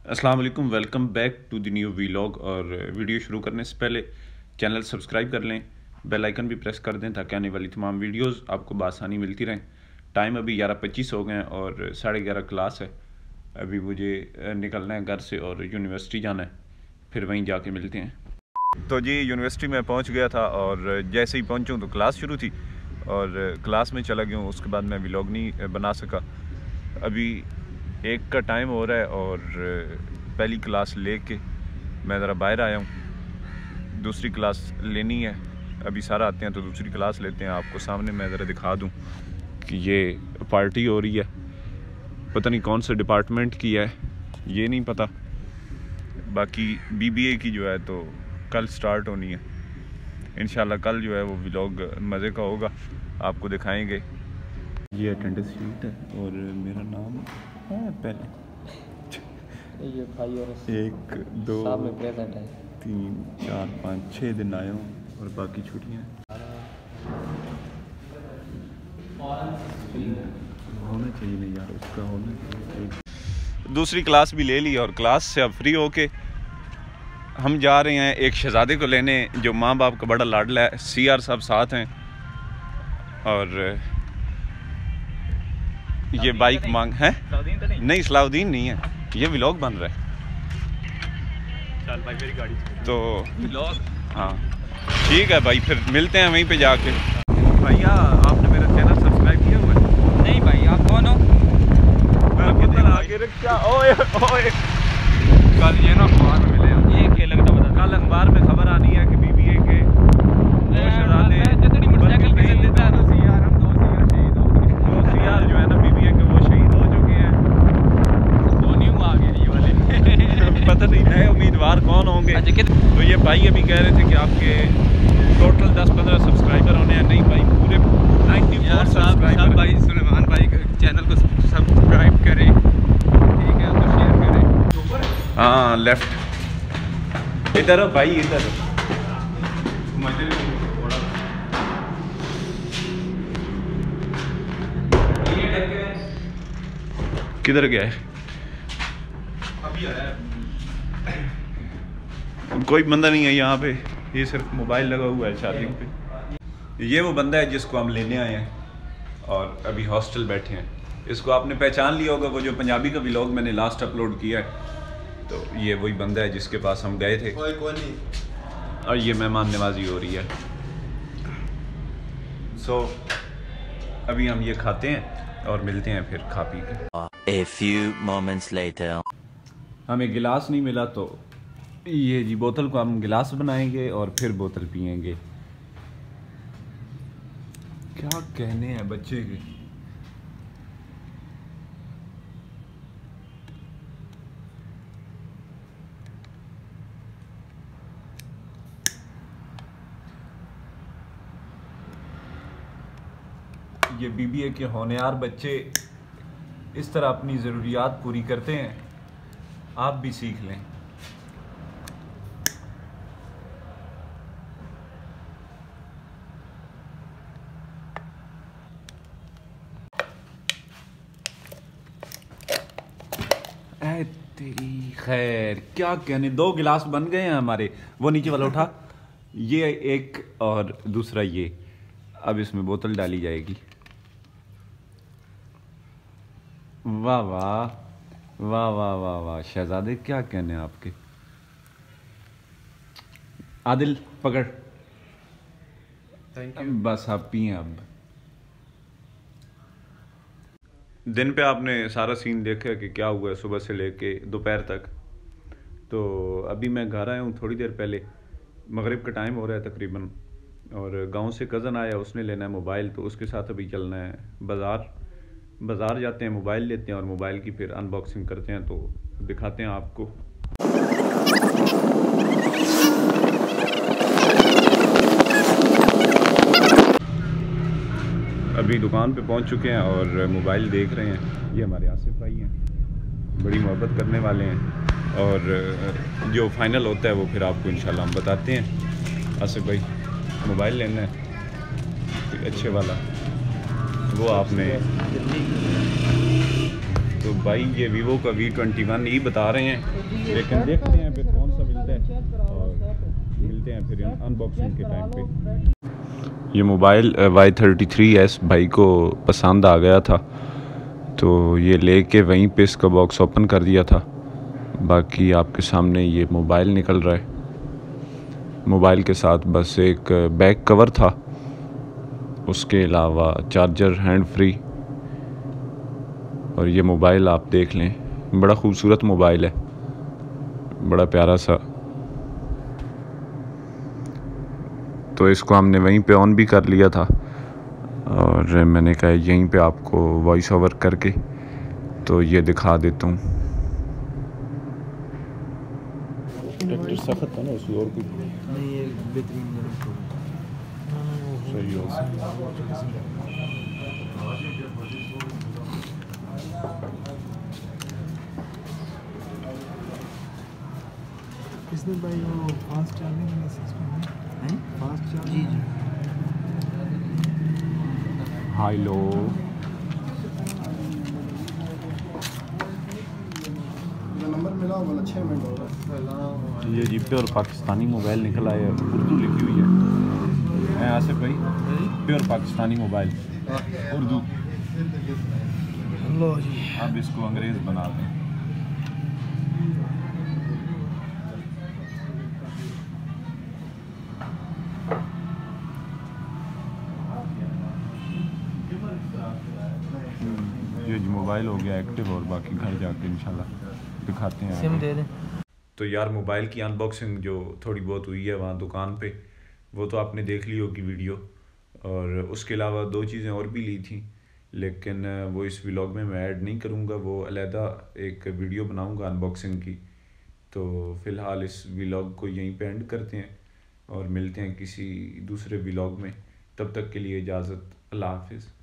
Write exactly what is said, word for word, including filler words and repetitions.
अस्सलाम वालेकुम, welcome back to the new vlog. और वीडियो शुरू करने से पहले चैनल सब्सक्राइब कर लें, बेल आइकन भी प्रेस कर दें ताकि आने वाली तमाम वीडियोस आपको बआसानी मिलती रहें। टाइम अभी ग्यारह पच्चीस हो गए हैं और साढ़े ग्यारह क्लास है। अभी मुझे निकलना है घर से और यूनिवर्सिटी जाना है, फिर वहीं जाके मिलते हैं। तो जी यूनिवर्सिटी में पहुँच गया था और जैसे ही पहुँचूँ तो क्लास शुरू थी और क्लास में चला गया हूँ। उसके बाद मैं व्लॉग नहीं बना सका। अभी एक का टाइम हो रहा है और पहली क्लास लेके मैं ज़रा बाहर आया हूँ। दूसरी क्लास लेनी है, अभी सारा आते हैं तो दूसरी क्लास लेते हैं। आपको सामने मैं ज़रा दिखा दूँ कि ये पार्टी हो रही है, पता नहीं कौन से डिपार्टमेंट की है, ये नहीं पता। बाकी बीबीए की जो है तो कल स्टार्ट होनी है इंशाल्लाह। कल जो है वो व्लॉग मज़े का होगा, आपको दिखाएंगे। ये अटेंडेंस शीट है और मेरा नाम है पहले। ये भाई और एक दो साहब में प्रेजेंट है, तीन चार पाँच छः दिन आया हूँ और बाकी छुट्टियाँ होना चाहिए नहीं यार, उसका होना चाहिए। दूसरी क्लास भी ले ली और क्लास से अब फ्री होके हम जा रहे हैं एक शहजादे को लेने जो माँ बाप का बड़ा लाडला है। सी आर साहब साथ हैं और ये बाइक मांग है तो नहीं, नहीं सलाउद्दीन नहीं है, ये व्लॉग बन रहा है। चल भाई मेरी गाड़ी तो व्लॉग, हाँ ठीक है भाई, फिर मिलते हैं वहीं पे जाके। भैया आपने मेरा चैनल सब्सक्राइब किया हुआ है? नहीं भाई, आप कौन हो? मैं पता आगे रख क्या। ओए ओए कल ये ना अखबार में मिले, ये क्या लगता बता। कल अखबार में खबर आनी है कि बीबीए के दो शहजादे जितनी मोटरसाइकिल किसे देता है तो सीआर हम दो सीआर शहीद हो गए। दो सीआर जो है ना बीबीए के वो शहीद हो चुके हैं। वो न्यू आ गए ये वाले पता नहीं नए उम्मीदवार कौन होंगे। तो ये भाई अभी कह रहे थे कि आपके टोटल दस पंद्रह सब्सक्राइबर होने हैं। नहीं भाई, पूरे चौरानवे सब्सक्राइबर। भाई सुलेमान भाई चैनल को सब्सक्राइब करें, ठीक है, तो शेयर करें। हाँ लेफ्ट इधर हो भाई, इधर किधर गया है? अभी आया कोई बंदा नहीं है यहाँ पे, ये सिर्फ मोबाइल लगा हुआ है चार्जिंग पे। ये वो बंदा है जिसको हम लेने आए हैं और अभी हॉस्टल बैठे हैं। इसको आपने पहचान लिया होगा, वो जो पंजाबी का व्लॉग मैंने लास्ट अपलोड किया है, तो ये वही बंदा है जिसके पास हम गए थे। कोई कोई नहीं। और ये मेहमान नवाजी हो रही है। सो अभी हम ये खाते हैं और मिलते हैं फिर खा पी के। A few moments later. हमें गिलास नहीं मिला तो ये जी बोतल को हम गिलास बनाएंगे और फिर बोतल पिएंगे। क्या कहने हैं बच्चे के। ये बीबीए के होनहार बच्चे इस तरह अपनी ज़रूरियात पूरी करते हैं, आप भी सीख लें। ऐ तेरी खैर, क्या कहने, दो गिलास बन गए हैं हमारे। वो नीचे वाला उठा, ये एक और दूसरा ये। अब इसमें बोतल डाली जाएगी। वाह वाह वाह वाह वाह वाह शहजादे, क्या कहने आपके। आदिल पकड़, थैंक यू। बस आप पिए। अब दिन पे आपने सारा सीन देखा कि क्या हुआ है सुबह से लेके दोपहर तक। तो अभी मैं घर आया हूँ थोड़ी देर पहले, मगरिब का टाइम हो रहा है तकरीबन, और गांव से कज़न आया, उसने लेना है मोबाइल, तो उसके साथ अभी चलना है बाज़ार। बाज़ार जाते हैं, मोबाइल लेते हैं और मोबाइल की फिर अनबॉक्सिंग करते हैं, तो दिखाते हैं आपको। अभी दुकान पे पहुंच चुके हैं और मोबाइल देख रहे हैं। ये हमारे आसिफ भाई हैं, बड़ी मोहब्बत करने वाले हैं, और जो फाइनल होता है वो फिर आपको इंशाल्लाह हम बताते हैं। आसिफ भाई मोबाइल लेना है अच्छे वाला, वो आपने तो भाई ये वीवो का वी ट्वेंटी वन ई बता रहे हैं, लेकिन देखते हैं फिर कौन सा मिलता है और मिलते हैं फिर अनबॉक्सिंग के टाइम पे। ये mobile Y thirty three S भाई को पसंद आ गया था तो ये लेके वहीं पे इसका बॉक्स ओपन कर दिया था। बाकी आपके सामने ये मोबाइल निकल रहा है। मोबाइल के साथ बस एक बैक कवर था, उसके अलावा चार्जर हैंड फ्री। और ये मोबाइल आप देख लें, बड़ा खूबसूरत मोबाइल है, बड़ा प्यारा सा। तो इसको हमने वहीं पे ऑन भी कर लिया था और मैंने कहा यहीं पे आपको वॉइस ओवर करके तो ये दिखा देता हूँ। ट्रैक्टर सख्त है ना, उसकी और कुछ नहीं, ये बेहतरीन सही हो। किसने भाई वो फास्ट चार्जिंग वाला सिस्टम है? Fast charging? जी जी। हाई लो नंबर मिला होगा, छः मिनट हो रहा है। ये जी प्योर पाकिस्तानी मोबाइल निकल आया, उर्दू लिखी हुई है। मैं आसिफ भाई, प्योर पाकिस्तानी मोबाइल उर्दू। लो जी, अब इसको अंग्रेज़ बना दें। ये जी मोबाइल हो गया एक्टिव और बाकी घर जाके इंशाल्लाह दिखाते हैं। सिम दे दें। तो यार मोबाइल की अनबॉक्सिंग जो थोड़ी बहुत हुई है वहाँ दुकान पे, वो तो आपने देख ली होगी वीडियो। और उसके अलावा दो चीज़ें और भी ली थी, लेकिन वो इस व्लॉग में मैं ऐड नहीं करूँगा, वो अलहदा एक वीडियो बनाऊँगा अनबॉक्सिंग की। तो फ़िलहाल इस व्लॉग को यहीं पे एंड करते हैं और मिलते हैं किसी दूसरे व्लॉग में। तब तक के लिए इजाज़त, अल्लाह हाफिज़।